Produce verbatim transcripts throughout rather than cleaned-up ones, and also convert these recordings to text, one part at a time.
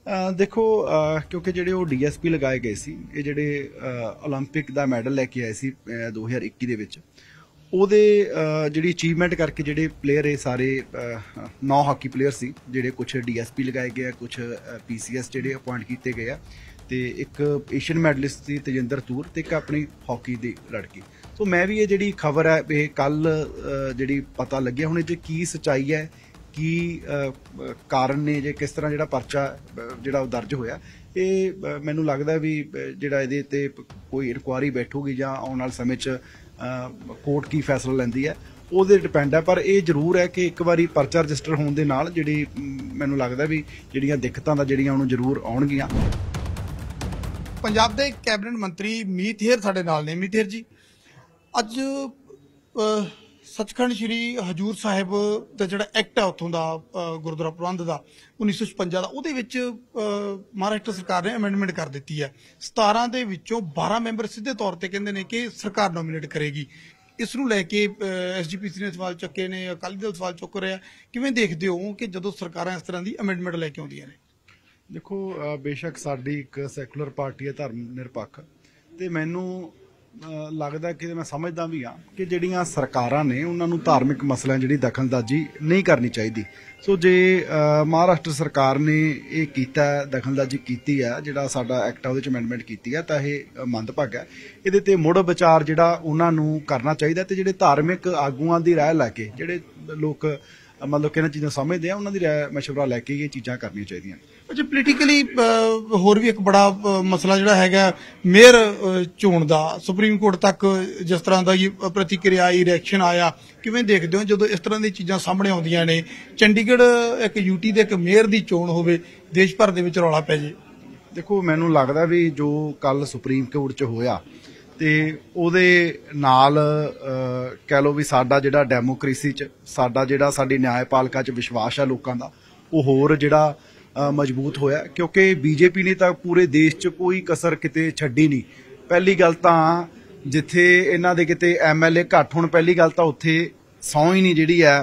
ਅ ਦੇਖੋ ਅ ਕਿਉਂਕਿ ਜਿਹੜੇ ਉਹ ਡੀਐਸਪੀ ਲਗਾਏ ਗਏ ਸੀ ਇਹ ਜਿਹੜੇ 올림픽 ਦਾ ਮੈਡਲ ਲੈ ਕੇ ਆਏ ਸੀ ਦੋ ਹਜ਼ਾਰ ਇੱਕੀ ਦੇ ਵਿੱਚ ਉਹਦੇ ਜਿਹੜੀ ਅਚੀਵਮੈਂਟ ਕਰਕੇ ਜਿਹੜੇ ਪਲੇਅਰ ਇਹ ਸਾਰੇ ਨੌ ਹਾਕੀ ਪਲੇਅਰ ਸੀ ਜਿਹੜੇ ਕੁਝ ਡੀਐਸਪੀ ਲਗਾਏ ਗਏ ਆ ਕੁਝ ਪੀਸੀਐਸ ਜਿਹੜੇ ਅਪਾਇੰਟ ਕੀਤੇ ਗਏ ਆ ਤੇ ਇੱਕ ਏਸ਼ੀਅਨ ਮੈਡਲਿਸਟ ਸੀ ਤੇਜਿੰਦਰ ਤੂਰ ਤੇ ਇੱਕ ਆਪਣੀ ਹਾਕੀ ਦੀ ਲੜਕੀ। ਸੋ ਮੈਂ ਵੀ ਇਹ ਜਿਹੜੀ ਖਬਰ ਹੈ ਇਹ ਕੱਲ ਜਿਹੜੀ ਪਤਾ ਲੱਗਿਆ ਹੁਣ ਇਹ 'ਚ ਕੀ ਸੱਚਾਈ ਹੈ ਕੀ ਕਾਰਨ ਨੇ ਜੇ ਕਿਸ ਤਰ੍ਹਾਂ ਜਿਹੜਾ ਪਰਚਾ ਜਿਹੜਾ ਉਹ ਦਰਜ ਹੋਇਆ ਇਹ ਮੈਨੂੰ ਲੱਗਦਾ ਵੀ ਜਿਹੜਾ ਇਹਦੇ ਤੇ ਕੋਈ ਇਨਕੁਆਇਰੀ ਬੈਠੂਗੀ ਜਾਂ ਆਉਣ ਵਾਲੇ ਸਮੇਂ 'ਚ ਕੋਰਟ ਕੀ ਫੈਸਲਾ ਲੈਂਦੀ ਹੈ ਉਹਦੇ ਡਿਪੈਂਡ ਹੈ। ਪਰ ਇਹ ਜ਼ਰੂਰ ਹੈ ਕਿ ਇੱਕ ਵਾਰੀ ਪਰਚਾ ਰਜਿਸਟਰ ਹੋਣ ਦੇ ਨਾਲ ਜਿਹੜੀ ਮੈਨੂੰ ਲੱਗਦਾ ਵੀ ਜਿਹੜੀਆਂ ਦਿੱਕਤਾਂ ਦਾ ਜਿਹੜੀਆਂ ਉਹਨੂੰ ਜ਼ਰੂਰ ਆਉਣਗੀਆਂ। ਪੰਜਾਬ ਦੇ ਕੈਬਨਿਟ ਮੰਤਰੀ ਮੀਤ ਹੇਰ ਸਾਡੇ ਨਾਲ ਨੇ। ਮੀਤ ਹੇਰ ਜੀ, ਅੱਜ ਸੱਚਖੰਡ ਸ਼੍ਰੀ ਹਜੂਰ ਸਾਹਿਬ ਦਾ ਜਿਹੜਾ ਐਕਟ ਹੈ ਉੱਥੋਂ ਦਾ ਗੁਰਦੁਆਰਾ ਪ੍ਰਬੰਧ ਦਾ ਉੱਨੀ ਸੌ ਛਪੰਜਾ ਦਾ ਉਹਦੇ ਵਿੱਚ ਮਹਾਰਾਸ਼ਟਰ ਸਰਕਾਰ ਨੇ ਅਮੈਂਡਮੈਂਟ ਕਰ ਦਿੱਤੀ ਹੈ। ਸਤਾਰਾਂ ਦੇ ਵਿੱਚੋਂ ਬਾਰਾਂ ਮੈਂਬਰ ਸਿੱਧੇ ਤੌਰ ਤੇ ਕਹਿੰਦੇ ਨੇ ਕਿ ਸਰਕਾਰ ਨੋਮੀਨੇਟ ਕਰੇਗੀ। ਇਸ ਨੂੰ ਲੈ ਕੇ ਐਸਜੀਪੀਸੀ ਨੇ ਸਵਾਲ ਚੁੱਕੇ ਨੇ, ਅਕਾਲੀ ਦਲ ਸਵਾਲ ਚੁੱਕ ਰਿਹਾ। ਕਿਵੇਂ ਦੇਖਦੇ ਹੋ ਕਿ ਜਦੋਂ ਸਰਕਾਰਾਂ ਇਸ ਤਰ੍ਹਾਂ ਦੀ ਅਮੈਂਡਮੈਂਟ ਲੈ ਕੇ ਆਉਂਦੀਆਂ ਨੇ? ਦੇਖੋ ਬੇਸ਼ੱਕ ਸਾਡੀ ਇੱਕ ਸੈਕੂਲਰ ਪਾਰਟੀ ਹੈ ਧਰਮ ਨਿਰਪੱਖ ਤੇ ਮੈਨੂੰ ਲੱਗਦਾ ਕਿ ਮੈਂ ਸਮਝਦਾ ਵੀ ਹਾਂ ਕਿ ਜਿਹੜੀਆਂ ਸਰਕਾਰਾਂ ਨੇ ਉਹਨਾਂ ਨੂੰ ਧਾਰਮਿਕ ਮਸਲਿਆਂ ਜਿਹੜੀ ਦਖਲਅੰਦਾਜ਼ੀ ਨਹੀਂ ਕਰਨੀ ਚਾਹੀਦੀ। ਸੋ ਜੇ ਮਹਾਰਾਸ਼ਟਰ ਸਰਕਾਰ ਨੇ ਇਹ ਕੀਤਾ ਦਖਲਅੰਦਾਜ਼ੀ ਕੀਤੀ ਹੈ ਜਿਹੜਾ ਸਾਡਾ ਐਕਟ ਆ ਉਹਦੇ 'ਚ ਅਮੈਂਡਮੈਂਟ ਕੀਤੀ ਹੈ ਤਾਂ ਇਹ ਮੰਦਭਾਗਾ। ਇਹਦੇ ਤੇ ਮੁੜ ਵਿਚਾਰ ਜਿਹੜਾ ਉਹਨਾਂ ਨੂੰ ਕਰਨਾ ਚਾਹੀਦਾ ਤੇ ਜਿਹੜੇ ਧਾਰਮਿਕ ਆਗੂਆਂ ਦੀ ਰਾਏ ਲੈ ਕੇ ਜਿਹੜੇ ਲੋਕ ਮਤਲਬ ਕਿ ਇਹਨਾਂ ਚੀਜ਼ਾਂ ਸਮਝਦੇ ਆ ਉਹਨਾਂ ਦੀ ਰਾਏ ਮਸ਼ਵਰਾ ਲੈ ਕੇ ਇਹ ਚੀਜ਼ਾਂ ਕਰਨੀਆਂ ਚਾਹੀਦੀਆਂ। ਅੱਛਾ, ਪੋਲੀਟੀਕਲੀ ਹੋਰ ਵੀ ਇੱਕ ਬੜਾ ਮਸਲਾ ਜਿਹੜਾ ਹੈਗਾ ਮੇਅਰ ਚੋਣ ਦਾ, ਸੁਪਰੀਮ ਕੋਰਟ ਤੱਕ ਜਿਸ ਤਰ੍ਹਾਂ ਦਾ ਪ੍ਰਤੀਕਿਰਿਆ ਆਈ, ਰਿਐਕਸ਼ਨ ਆਇਆ, ਕਿਵੇਂ ਦੇਖਦੇ ਹੋ ਜਦੋਂ ਇਸ ਤਰ੍ਹਾਂ ਦੀ ਚੀਜ਼ਾਂ ਸਾਹਮਣੇ ਆਉਂਦੀਆਂ ਨੇ? ਚੰਡੀਗੜ੍ਹ ਇੱਕ ਯੂਟੀ ਦੇ ਇੱਕ ਮੇਅਰ ਦੀ ਚੋਣ ਹੋਵੇ, ਦੇਸ਼ ਭਰ ਦੇ ਵਿੱਚ ਰੌਲਾ ਪੈ ਜੇ। ਦੇਖੋ ਮੈਨੂੰ ਲੱਗਦਾ ਵੀ ਜੋ ਕੱਲ ਸੁਪਰੀਮ ਕੋਰਟ 'ਚ ਹੋਇਆ ਤੇ ਉਹਦੇ ਨਾਲ ਕਹਿ ਲਓ ਵੀ ਸਾਡਾ ਜਿਹੜਾ ਡੈਮੋਕ੍ਰੇਸੀ 'ਚ ਸਾਡਾ ਜਿਹੜਾ ਸਾਡੀ ਨਿਆਂਪਾਲਿਕਾ 'ਚ ਵਿਸ਼ਵਾਸ ਹੈ ਲੋਕਾਂ ਦਾ ਉਹ ਹੋਰ ਜਿਹੜਾ ਮਜ਼ਬੂਤ ਹੋਇਆ ਕਿਉਂਕਿ ਬੀਜੇਪੀ ਨੇ ਤਾਂ ਪੂਰੇ ਦੇਸ਼ 'ਚ ਕੋਈ ਕਸਰ ਕਿਤੇ ਛੱਡੀ ਨਹੀਂ। ਪਹਿਲੀ ਗੱਲ ਤਾਂ ਜਿੱਥੇ ਇਹਨਾਂ ਦੇ ਕਿਤੇ ਐਮ ਐਲ ਏ ਘੱਟ ਹੋਣ ਪਹਿਲੀ ਗੱਲ ਤਾਂ ਉੱਥੇ ਸਹੁੰ ਹੀ ਨਹੀਂ ਜਿਹੜੀ ਹੈ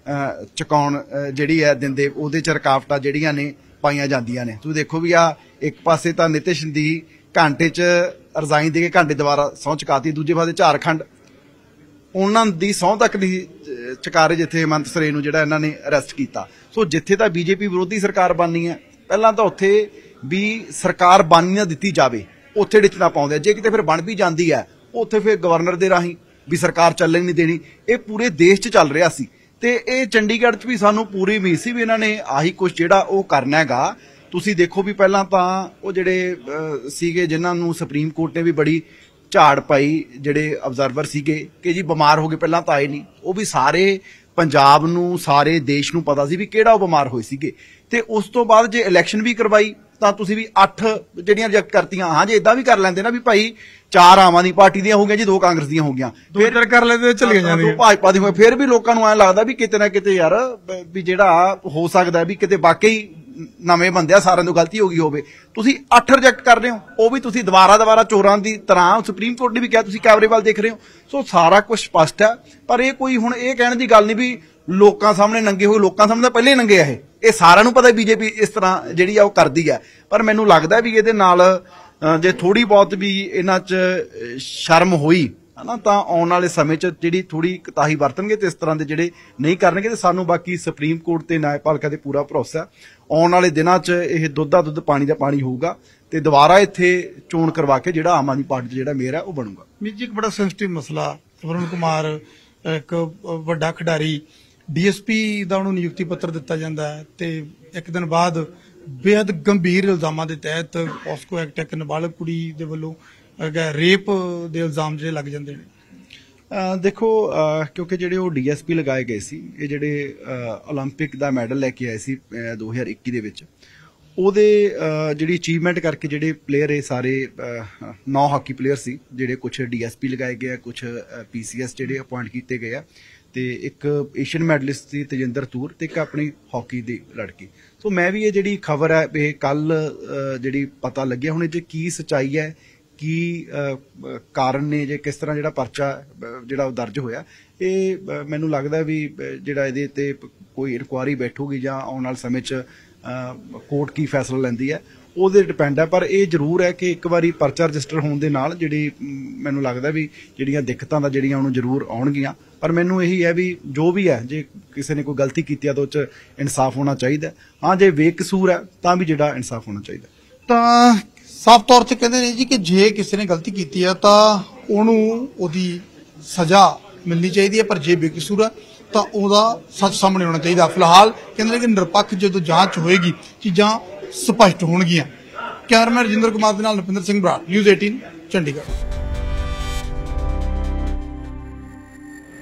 ਚੁਕਾਉਣ ਜਿਹੜੀ ਹੈ ਦਿੰਦੇ, ਉਹਦੇ 'ਚ ਰੁਕਾਵਟਾਂ ਜਿਹੜੀਆਂ ਨੇ ਪਾਈਆਂ ਜਾਂਦੀਆਂ ਨੇ। ਤੁਸੀਂ ਦੇਖੋ ਵੀ ਆ ਇੱਕ ਪਾਸੇ ਤਾਂ ਨਿਤਿਸ਼ ਦੀ ਘੰਟੇ 'ਚ ਰਿਜ਼ਾਈਨ ਦੇ ਕੇ ਘੰਟੇ ਦੁਬਾਰਾ ਸਹੁੰ ਚੁਕਾਤੀ, ਦੂਜੇ ਪਾਸੇ ਝਾਰਖੰਡ ਉਹਨਾਂ ਦੀ ਸਹੁੰ ਤੱਕ ਨਹੀਂ ਚੁਕਾ ਰਹੇ ਜਿੱਥੇ ਹੇਮੰਤ ਸਰੇਨ ਨੂੰ ਜਿਹੜਾ ਇਹਨਾਂ ਨੇ ਅਰੈਸਟ ਕੀਤਾ। ਸੋ ਜਿੱਥੇ ਤਾਂ ਬੀਜੇਪੀ ਵਿਰੋਧੀ ਸਰਕਾਰ ਬਣਨੀ ਹੈ ਪਹਿਲਾਂ ਤਾਂ ਉੱਥੇ ਵੀ ਸਰਕਾਰ ਬਣਨੀ ਨਾ ਦਿੱਤੀ ਜਾਵੇ, ਉੱਥੇ ਡਿੱਚਣਾ ਪਾਉਂਦੇ। ਜੇ ਕਿਤੇ ਫਿਰ ਬਣ ਵੀ ਜਾਂਦੀ ਹੈ ਉੱਥੇ ਫਿਰ ਗਵਰਨਰ ਦੇ ਰਾਹੀਂ ਵੀ ਸਰਕਾਰ ਚੱਲਣ ਨਹੀਂ ਦੇਣੀ। ਇਹ ਪੂਰੇ ਦੇਸ਼ 'ਚ ਚੱਲ ਰਿਹਾ ਸੀ ਤੇ ਇਹ ਚੰਡੀਗੜ੍ਹ 'ਚ ਵੀ ਸਾਨੂੰ ਪੂਰੀ ਉਮੀਦ ਸੀ ਵੀ ਇਹਨਾਂ ਨੇ ਆਹੀ ਕੁਛ ਜਿਹੜਾ ਉਹ ਕਰਨਾ ਹੈਗਾ। ਤੁਸੀਂ ਦੇਖੋ ਵੀ ਪਹਿਲਾਂ ਤਾਂ ਉਹ ਜਿਹੜੇ ਸੀਗੇ ਜਿਨ੍ਹਾਂ ਨੂੰ ਸੁਪਰੀਮ ਕੋਰਟ ਨੇ ਵੀ ਬੜੀ ਝਾੜ ਪਾਈ, ਜਿਹੜੇ ਅਬਜ਼ਰਵਰ ਸੀਗੇ ਕਿ ਜੀ ਬਿਮਾਰ ਹੋ ਗਏ, ਪਹਿਲਾਂ ਤਾਂ ਆਏ ਨਹੀਂ। ਉਹ ਵੀ ਸਾਰੇ ਪੰਜਾਬ ਨੂੰ ਸਾਰੇ ਦੇਸ਼ ਨੂੰ ਪਤਾ ਸੀ ਵੀ ਕਿਹੜਾ ਉਹ ਬਿਮਾਰ ਹੋਏ ਸੀਗੇ। ਤੇ ਉਸ ਤੋਂ ਬਾਅਦ ਜੇ ਇਲੈਕਸ਼ਨ ਵੀ ਕਰਵਾਈ ਤਾਂ ਤੁਸੀਂ ਵੀ ਅੱਠ ਜਿਹੜੀਆਂ ਰਿਜੈਕਟ ਕਰਤੀਆਂ। ਹਾਂ ਜੇ ਇਦਾਂ ਵੀ ਕਰ ਲੈਂਦੇ ਨਾ ਵੀ ਭਾਈ ਚਾਰ ਆਮ ਆਦਮੀ ਪਾਰਟੀ ਦੀਆਂ ਹੋ ਗਈਆਂ ਜੀ, ਦੋ ਕਾਂਗਰਸ ਦੀਆਂ ਹੋ ਗਈਆਂ, ਫਿਰ ਕਰ ਲੈਂਦੇ ਚਲੀਆਂ ਜਾਂਦੀਆਂ, ਭਾਜਪਾ ਦੀਆਂ, ਫਿਰ ਵੀ ਲੋਕਾਂ ਨੂੰ ਐਂ ਲੱਗਦਾ ਵੀ ਕਿਤੇ ਨਾ ਕਿਤੇ ਯਾਰ ਵੀ ਜਿਹੜਾ ਹੋ ਸਕਦਾ ਵੀ ਕਿਤੇ ਵਾਕਈ ਨਵੇਂ ਬੰਦੇ ਆ, ਸਾਰਿਆਂ ਤੋਂ ਗਲਤੀ ਹੋ ਗਈ ਹੋਵੇ। ਤੁਸੀਂ ਅੱਠ ਰਿਜੈਕਟ ਕਰ ਰਹੇ ਹੋ, ਉਹ ਵੀ ਤੁਸੀਂ ਦੁਬਾਰਾ ਦੁਬਾਰਾ ਚੋਰਾਂ ਦੀ ਤਰ੍ਹਾਂ। ਸੁਪਰੀਮ ਕੋਰਟ ਨੇ ਵੀ ਕਿਹਾ ਤੁਸੀਂ ਕੈਮਰੇ ਵੱਲ ਦੇਖ ਰਹੇ ਹੋ। ਸੋ ਸਾਰਾ ਕੁਝ ਸਪਸ਼ਟ ਹੈ। ਪਰ ਇਹ ਕੋਈ ਹੁਣ ਇਹ ਕਹਿਣ ਦੀ ਗੱਲ ਨਹੀਂ ਵੀ ਲੋਕਾਂ ਸਾਹਮਣੇ ਨੰਗੇ ਹੋਏ, ਲੋਕਾਂ ਸਾਹਮਣੇ ਤਾਂ ਪਹਿਲੇ ਨੰਗੇ ਆ। ਇਹ ਇਹ ਸਾਰਿਆਂ ਨੂੰ ਪਤਾ ਬੀਜੇਪੀ ਇਸ ਤਰ੍ਹਾਂ ਜਿਹੜੀ ਆ ਉਹ ਕਰਦੀ ਹੈ। ਪਰ ਮੈਨੂੰ ਲੱਗਦਾ ਵੀ ਇਹਦੇ ਨਾਲ ਜੇ ਥੋੜੀ ਬਹੁਤ ਵੀ ਇਹਨਾਂ 'ਚ ਸ਼ਰਮ ਹੋਈ ਹਨਾ ਤਾਂ ਆਉਣ ਵਾਲੇ ਸਮੇਂ 'ਚ ਜਿਹੜੀ ਥੋੜੀ ਕੁਤਾਹੀ ਵਰਤਣਗੇ ਤੇ ਇਸ ਤਰ੍ਹਾਂ ਦੇ ਜਿਹੜੇ ਨਹੀਂ ਕਰਨਗੇ। ਤੇ ਸਾਨੂੰ ਬਾਕੀ ਸੁਪਰੀਮ ਕੋਰਟ ਤੇ ਨਿਆਂਪਾਲਿਕਾ ਤੇ ਪੂਰਾ ਭਰੋਸਾ ਆਉਣ ਵਾਲੇ ਦਿਨਾਂ 'ਚ ਇਹ ਦੁੱਧ ਦਾ ਦੁੱਧ ਪਾਣੀ ਦਾ ਪਾਣੀ ਹੋਊਗਾ ਤੇ ਦੁਬਾਰਾ ਇੱਥੇ ਚੋਣ ਕਰਵਾ ਕੇ ਜਿਹੜਾ ਆਮ ਆਦਮੀ ਪਾਰਟੀ ਜਿਹੜਾ ਮੇਅਰ ਹੈ ਉਹ ਬਣੂਗਾ। ਮੀਤ ਜੀ, ਇੱਕ ਬੜਾ ਸੈਂਸਿਟਿਵ ਮਸਲਾ, ਵਰੁਣ ਕੁਮਾਰ ਇੱਕ ਵੱਡਾ ਖਿਡਾਰੀ, ਡੀਐਸਪੀ ਦਾ ਉਹਨੂੰ ਨਿਯੁਕਤੀ ਪੱਤਰ ਦਿੱਤਾ ਜਾਂਦਾ ਹੈ ਤੇ ਇੱਕ ਦਿਨ ਬਾਅਦ ਬੇहद ਗੰਭੀਰ ਇਲਜ਼ਾਮਾਂ ਦੇ ਤਹਿਤ ਪੋਸਕੋ ਐਕਟ ਇੱਕ ਨਾਬਾਲਗ ਕੁੜੀ ਦੇ ਵੱਲੋਂ ਰੇਪ ਦੇ ਇਲਜ਼ਾਮ ਜਿਹੜੇ ਲੱਗ ਜਾਂਦੇ ਨੇ। ਦੇਖੋ ਕਿਉਂਕਿ ਜਿਹੜੇ ਉਹ ਡੀਐਸਪੀ ਲਗਾਏ ਗਏ ਸੀ ਇਹ ਜਿਹੜੇ 올림픽 ਦਾ ਮੈਡਲ ਲੈ ਕੇ ਆਏ ਸੀ ਦੋ ਹਜ਼ਾਰ ਇੱਕੀ ਦੇ ਵਿੱਚ ਉਹਦੇ ਜਿਹੜੀ ਅਚੀਵਮੈਂਟ ਕਰਕੇ ਜਿਹੜੇ ਪਲੇਅਰ ਇਹ ਸਾਰੇ ਨੌ ਹਾਕੀ ਪਲੇਅਰ ਸੀ ਜਿਹੜੇ ਕੁਝ ਡੀਐਸਪੀ ਲਗਾਏ ਗਏ ਆ, ਕੁਝ ਪੀਸੀਐਸ ਜਿਹੜੇ ਅਪਾਇੰਟ ਕੀਤੇ ਗਏ ਆ ਤੇ ਇੱਕ ਏਸ਼ੀਅਨ ਮੈਡਲਿਸਟ ਸੀ ਤੇਜਿੰਦਰ ਤੂਰ ਤੇ ਇੱਕ ਆਪਣੀ ਹਾਕੀ ਦੀ ਲੜਕੀ। ਸੋ ਮੈਂ ਵੀ ਇਹ ਜਿਹੜੀ ਖਬਰ ਹੈ ਇਹ ਕੱਲ ਜਿਹੜੀ ਪਤਾ ਲੱਗਿਆ ਹੁਣ ਇਹ 'ਚ ਕੀ ਸੱਚਾਈ ਹੈ ਕੀ ਕਾਰਨ ਨੇ ਜੇ ਕਿਸ ਤਰ੍ਹਾਂ ਜਿਹੜਾ ਪਰਚਾ ਜਿਹੜਾ ਉਹ ਦਰਜ ਹੋਇਆ ਇਹ ਮੈਨੂੰ ਲੱਗਦਾ ਵੀ ਜਿਹੜਾ ਇਹਦੇ ਤੇ ਕੋਈ ਇਨਕੁਆਇਰੀ ਬੈਠੂਗੀ ਜਾਂ ਆਉਣ ਵਾਲੇ ਸਮੇਂ 'ਚ ਕੋਰਟ ਕੀ ਫੈਸਲਾ ਲੈਂਦੀ ਹੈ ਉਹਦੇ ਡਿਪੈਂਡ ਹੈ। ਪਰ ਇਹ ਜ਼ਰੂਰ ਹੈ ਕਿ ਇੱਕ ਵਾਰੀ ਪਰਚਾ ਰਜਿਸਟਰ ਹੋਣ ਦੇ ਨਾਲ ਜਿਹੜੀ ਮੈਨੂੰ ਲੱਗਦਾ ਵੀ ਜਿਹੜੀਆਂ ਦਿੱਕਤਾਂ ਦਾ ਜਿਹੜੀਆਂ ਉਹਨੂੰ ਜ਼ਰੂਰ ਆਉਣਗੀਆਂ। ਪਰ ਮੈਨੂੰ ਇਹੀ ਹੈ ਵੀ ਜੋ ਵੀ ਹੈ, ਜੇ ਕਿਸੇ ਨੇ ਕੋਈ ਗਲਤੀ ਕੀਤੀ ਹੈ ਤਾਂ ਉਹ 'ਚ ਇਨਸਾਫ ਹੋਣਾ ਚਾਹੀਦਾ। ਹਾਂ, ਜੇ ਬੇਕਸੂਰ ਹੈ ਤਾਂ ਵੀ ਜਿਹੜਾ ਇਨਸਾਫ ਹੋਣਾ ਚਾਹੀਦਾ। ਤਾਂ ਸਾਫ਼ ਤੌਰ ਤੇ ਕਹਿੰਦੇ ਨੇ ਜੀ ਕਿ ਜੇ ਕਿਸੇ ਨੇ ਗਲਤੀ ਕੀਤੀ ਹੈ ਤਾਂ ਉਹਨੂੰ ਉਹਦੀ ਸਜ਼ਾ ਮਿਲਣੀ ਚਾਹੀਦੀ ਹੈ, ਪਰ ਜੇ ਬੇਕਸੂਰ ਹੈ ਤਾਂ ਉਹਦਾ ਸੱਚ ਸਾਹਮਣੇ ਆਉਣਾ ਚਾਹੀਦਾ। ਫਿਲਹਾਲ ਕਹਿੰਦੇ ਨੇ ਕਿ ਨਿਰਪੱਖ ਜਦੋਂ ਜਾਂਚ ਹੋਏਗੀ ਚੀਜ਼ਾਂ ਸਪਸ਼ਟ ਹੋਣਗੀਆਂ। ਕੈਮਰਾਮੈਨ ਰਜਿੰਦਰ ਕੁਮਾਰ ਦੇ ਨਾਲ ਨਪਿੰਦਰ ਸਿੰਘ ਬਰਾੜ, ਨਿਊਜ਼ ਅਠਾਰਾਂ ਚੰਡੀਗੜ੍ਹ।